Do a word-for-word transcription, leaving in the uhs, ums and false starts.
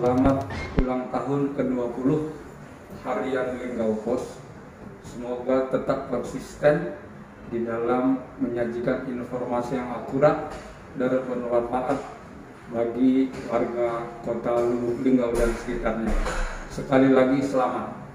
Selamat ulang tahun ke dua puluh Harian Linggau Pos. Semoga tetap konsisten di dalam menyajikan informasi yang akurat dan bermanfaat bagi warga Kota Lubuk Linggau dan sekitarnya. Sekali lagi selamat.